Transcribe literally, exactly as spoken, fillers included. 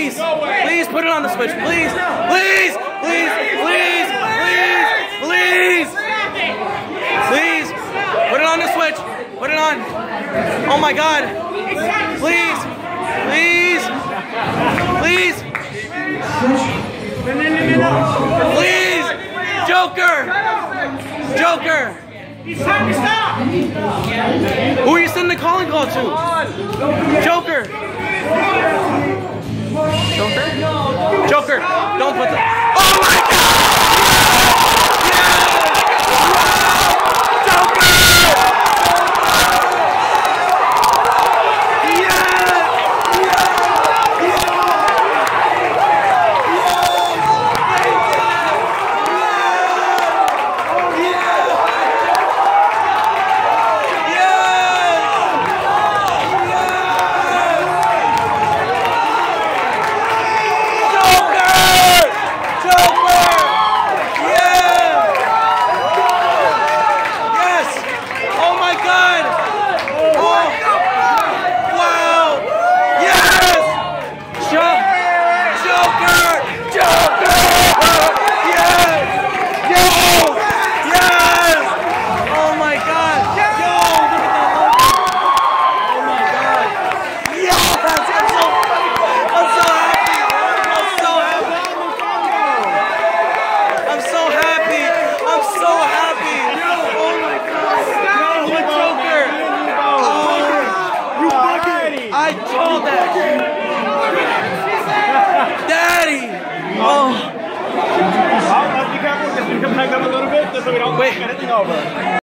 Please, please put it on the Switch. Please, please, please, please, please, please, please, put it on the Switch. Put it on. Oh my God. Please, please, please, please, Joker, Joker. Who are you sending the calling call to? Joker. Joker? Joker, don't put the... Oh my God! I told that. Daddy. Oh. I'll let you cover this. You come back up a little bit just so we don't Wait. knock anything over.